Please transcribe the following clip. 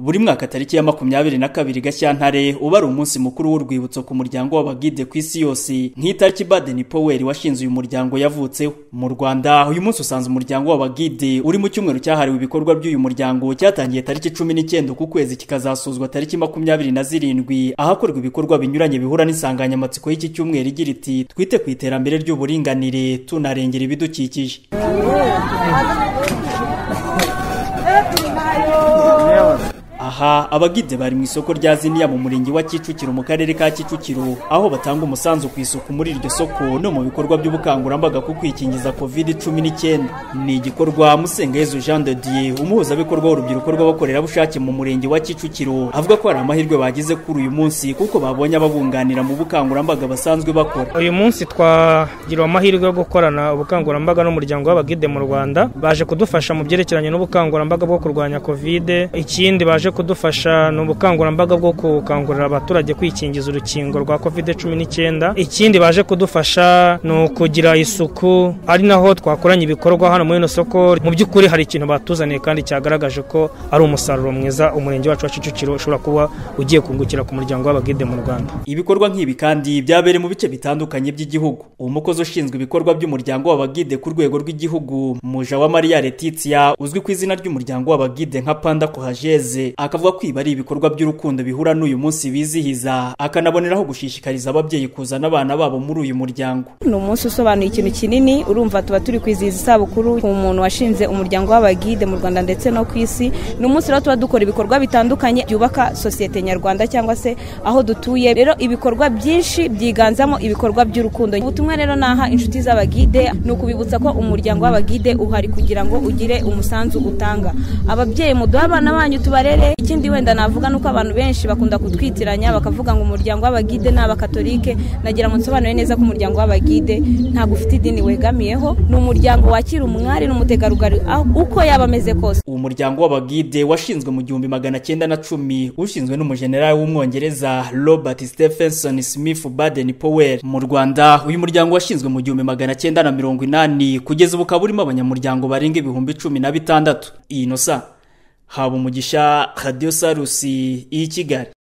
Buri mwaka tariki ya 22 Gashyantare uba ari umunsi mukuru w'urwibutso ku muryango w'abagide ku isi yose, nk'itariki Baden Powell washinze uyu muryango yavutseho. Mu Rwanda uyu munsi usanze umuryango w'abagide uri mu cyumweru cyahariwe ibikorwa by'uyu muryango cyatangiye tariki 19 ku kwezi kikazasuzwa tariki 27 ahakorwa ibikorwa binyuranye bihura n'insanganyamatsiko y'iki cyumweru igira iti twite ku iterambere ry'uburinganire tunarengera ibidukikije. Aha abagide bari mu isoko rya Ziniya mu murenge wa Kicukiro mu karere ka Kicukiro, aho batanga umusanzu ku isuku muri iryo soko no mu bikorwa by'ubukangurambaga ku kwikingiza COVID-19. Ni igikorwa Musengeyezu Jean de Dieu, umuhuzabikorwa w'urubyiruko rw'abakorerabushake mu murenge wa Kicukiro, avuga ko hari amahirwe bagize kuri uyu munsi kuko babonye ababunganira mu bukangurambaga basanzwe bakora. Uyu munsi twagiriwe amahirwe yo gukorana ubukangurambaga n'umuryango w'abagide mu Rwanda, baje kudufasha mu byerekeranye n'ubukangurambaga bwo kurwanya COVID. Ikindi baje kudufasha n'ubukangurambaga bwo gukangurira abaturage kwikingiza urukingo rwa COVID-19. Ikindi baje kudufasha no kugira isuku, ari naho twakoranye ibikorwa hano muri no soko. Mu by'ukuri hari ikintu batuzaniye kandi cyagaragaje ko ari umusaruro mwiza umurenge wacu wa Kicukiro ushobora kuba ugiye kungukira ku muryango w'abagide mu Rwanda. Ibikorwa nk'ibi kandi byabereye mu bice bitandukanye by'igihugu. Umukozi ushinzwe ibikorwa by'umuryango w'abagide ku rwego rw'igihugu, Muja wa Maria Letitia, uzwi ku izina ry'umuryango w'abagide nka Panda Kohageze, akavuga ko ibi ari ibikorwa by'urukundo bihura n'uyu munsi bizihiza, akanaboneraho gushishikariza ababyeyi kuzana abana babo muri uyu muryango. Ni umunsi usobanuye ikintu kinini, urumva tuba turi kwizihiza isabukuru ku muntu washinze umuryango w'abagide mu Rwanda ndetse no ku isi. Ni umunsi rero tuba dukora ibikorwa bitandukanye byubaka sosiyete nyarwanda cyangwa se aho dutuye. Rero ibikorwa byinshi byiganzamo ibikorwa by'urukundo. Ubutumwa rero naha inshuti z'abagide ni ukubibutsa ko umuryango w'abagide uhari kugira ngo ugire umusanzu utanga. Ababyeyi muduha abana banyu tubarere. Ikindi wenda navuga nuko abantu benshi bakunda kutwitiranya bakavuga ngo umuryango w'abagide n'abakatolike. Nagira ngo nsobanure neza ko umuryango w'abagide ntabwo ufite idini wegamiyeho, ni umuryango wakira umwari n'umutegarugori uko yaba ameze kose. Uwo muryango w'abagide washinzwe mu 1910 ushinzwe n'umujenerali w'umwongereza Robert Stephenson Smith Baden Powell. Mu Rwanda uyu muryango washinzwe mu 1980 kugeza ubu ukaba urimo abanyamuryango barenga 16,000. Inosa Habumugisha, Radio Salusi, i Kigali.